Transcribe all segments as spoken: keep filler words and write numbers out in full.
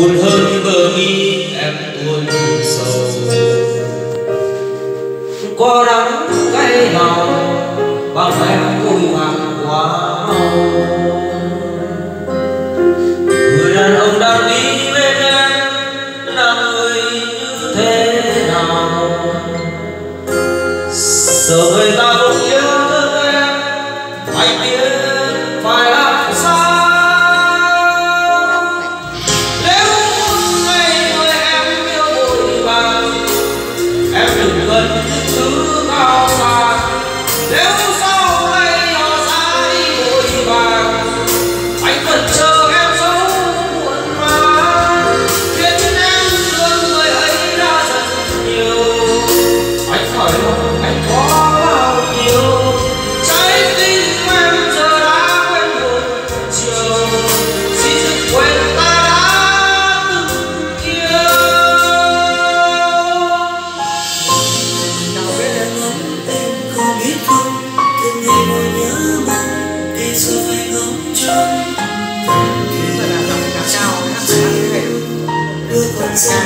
buồn hơn bờ mi em tuôn sầu, có đắng cay nào bằng em vui vàng quá mau. Người đàn ông đang đi bên em là người như thế nào, sợ người ta không yêu thương em, anh biết phải làm sao. Nếu một ngày người em yêu vội vàng, em đừng gần những thứ cao xa. Nếu sau này họ ra đi vội vàng, anh vẫn chờ em dấu muộn màng. Biết em thương người ấy đã rất nhiều, anh hỏi lòng anh có bao nhiêu. Trái tim em giờ đã quen một chiều, xin đừng quên ta đã từng yêu. Nào biết em lắm em có biết không, từng ngày ngồi nhớ mong để rồi phải ngóng trông. Đưa con sang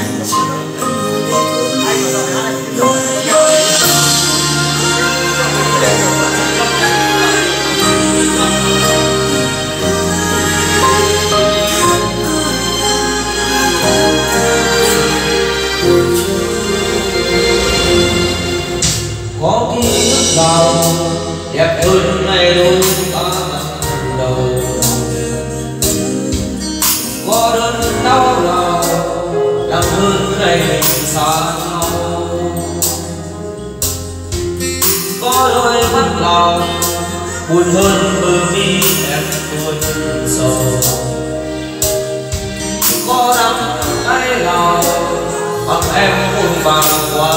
có ký ức nào đẹp hơn ngày đôi ta lần đầu, có đớn đau nào nặng hơn ngày mình xa nhau, có đôi mắt nào buồn hơn bờ mi em tuôn sầu, có đắng cay nào bằng em vội vàng quá